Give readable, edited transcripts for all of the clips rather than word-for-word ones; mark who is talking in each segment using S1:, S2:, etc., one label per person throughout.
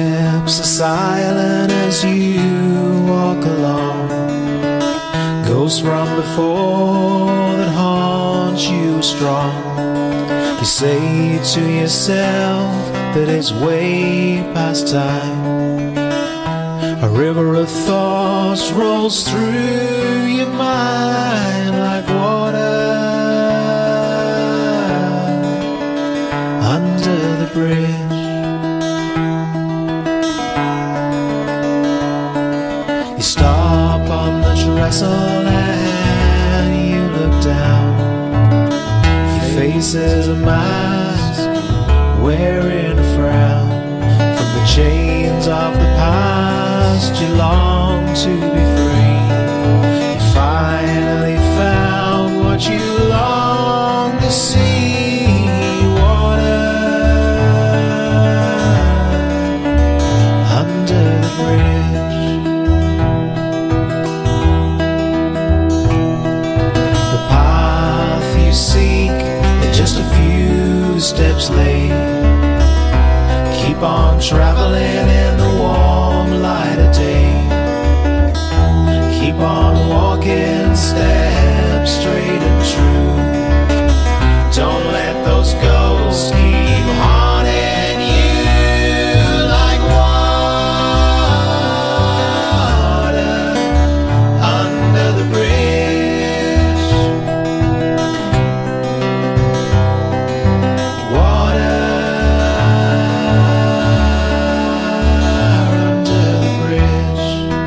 S1: footsteps are silent as you walk along. Ghosts from before that haunt you are strong. You say to yourself that it's way past time. A river of thoughts rolls through your mind like water under the bridge. You stop on the trestle and you look down. Your face is a mask wearing a frown. From the chains of the past you long to be free. You finally found what you long to see. Water under the bridge. The path you seek is just a few steps late. Keep on traveling in the warm light of day. Keep on walking, step straight and true. Don't let those ghosts keep haunting you like water under the bridge. Water under the bridge.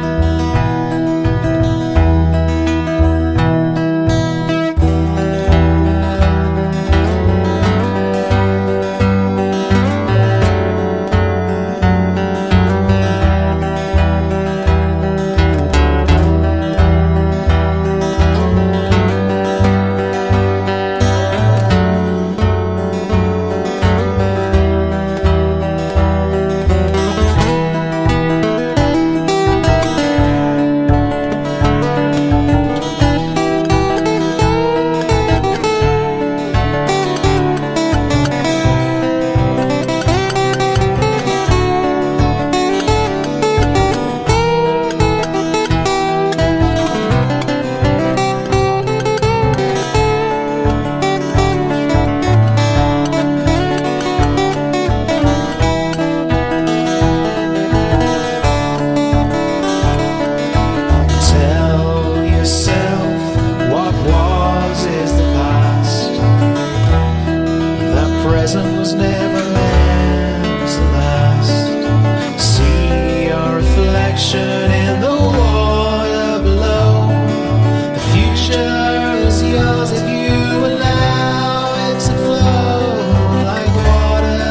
S1: Present was never meant to last. See your reflection in the water below. The future is yours if you allow it to flow like water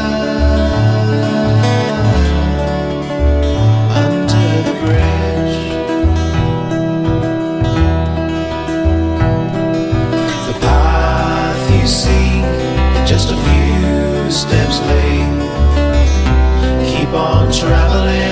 S1: under the bridge. The path you seek, just a few steps late. Keep on traveling